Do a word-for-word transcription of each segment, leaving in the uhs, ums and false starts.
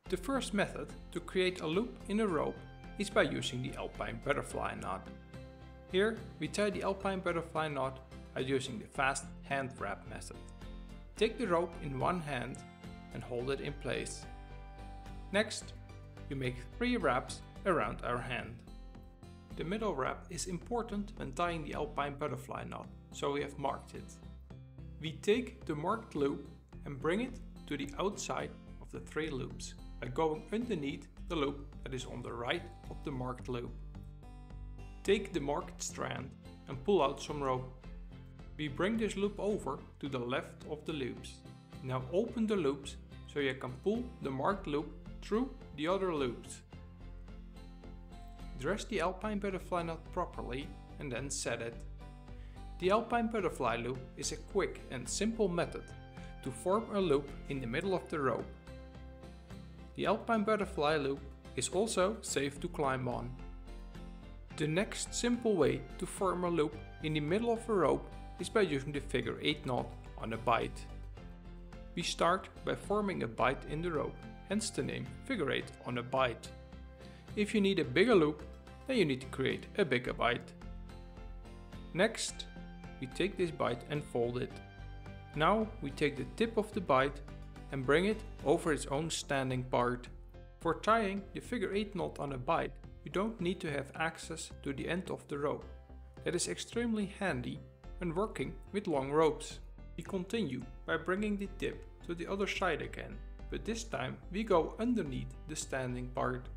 The first method to create a loop in a rope is by using the Alpine Butterfly knot. Here we tie the Alpine Butterfly knot by using the fast hand wrap method. Take the rope in one hand and hold it in place. Next, you make three wraps around our hand. The middle wrap is important when tying the Alpine Butterfly knot, so we have marked it. We take the marked loop and bring it to the outside of the three loops by going underneath the loop that is on the right of the marked loop. Take the marked strand and pull out some rope. We bring this loop over to the left of the loops. Now open the loops so you can pull the marked loop through the other loops. Dress the Alpine Butterfly knot properly and then set it. The Alpine Butterfly loop is a quick and simple method to form a loop in the middle of the rope. The Alpine Butterfly loop is also safe to climb on. The next simple way to form a loop in the middle of a rope is by using the figure eight knot on a bight. We start by forming a bight in the rope, hence the name figure eight on a bight. If you need a bigger loop, then you need to create a bigger bight. Next, we take this bight and fold it. Now we take the tip of the bight and bring it over its own standing part. For tying the figure eight knot on a bight, you don't need to have access to the end of the rope. That is extremely handy when working with long ropes. We continue by bringing the tip to the other side again, but this time we go underneath the standing part.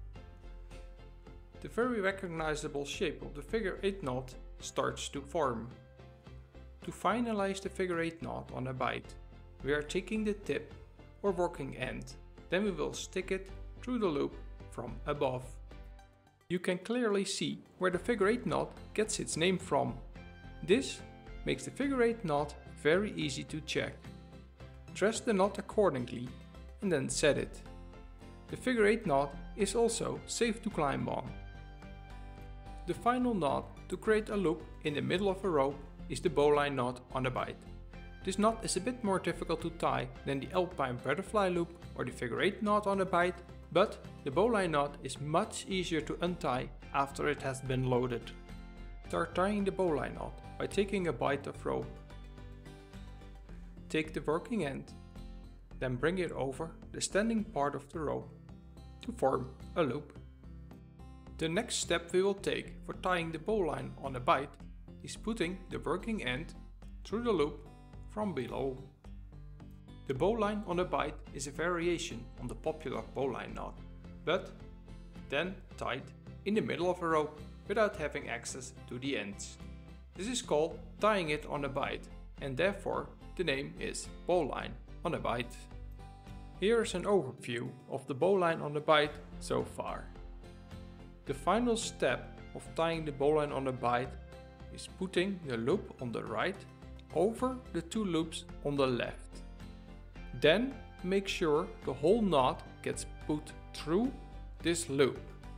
The very recognizable shape of the figure eight knot starts to form. To finalize the figure eight knot on a bight, we are taking the tip or working end, then we will stick it through the loop from above. You can clearly see where the figure eight knot gets its name from. This makes the figure eight knot very easy to check. Dress the knot accordingly and then set it. The figure eight knot is also safe to climb on. The final knot to create a loop in the middle of a rope is the bowline knot on a bight. This knot is a bit more difficult to tie than the Alpine Butterfly loop or the figure eight knot on a bight, but the bowline knot is much easier to untie after it has been loaded. Start tying the bowline knot by taking a bight of rope. Take the working end, then bring it over the standing part of the rope to form a loop. The next step we will take for tying the bowline on a bight is putting the working end through the loop from below. The bowline on a bight is a variation on the popular bowline knot, but then tied in the middle of a rope without having access to the ends. This is called tying it on a bight, and therefore the name is bowline on a bight. Here is an overview of the bowline on a bight so far. The final step of tying the bowline on a bight is putting the loop on the right over the two loops on the left. Then make sure the whole knot gets put through this loop.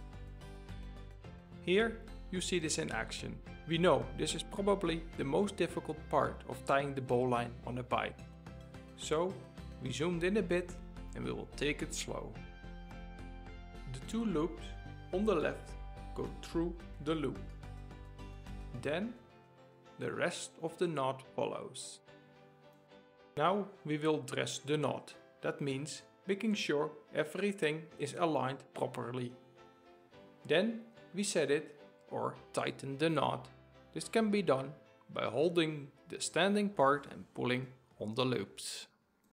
Here you see this in action. We know this is probably the most difficult part of tying the bowline on a bight. So we zoomed in a bit and we will take it slow. The two loops on the left go through the loop. Then the rest of the knot follows. Now we will dress the knot. That means making sure everything is aligned properly. Then we set it or tighten the knot. This can be done by holding the standing part and pulling on the loops.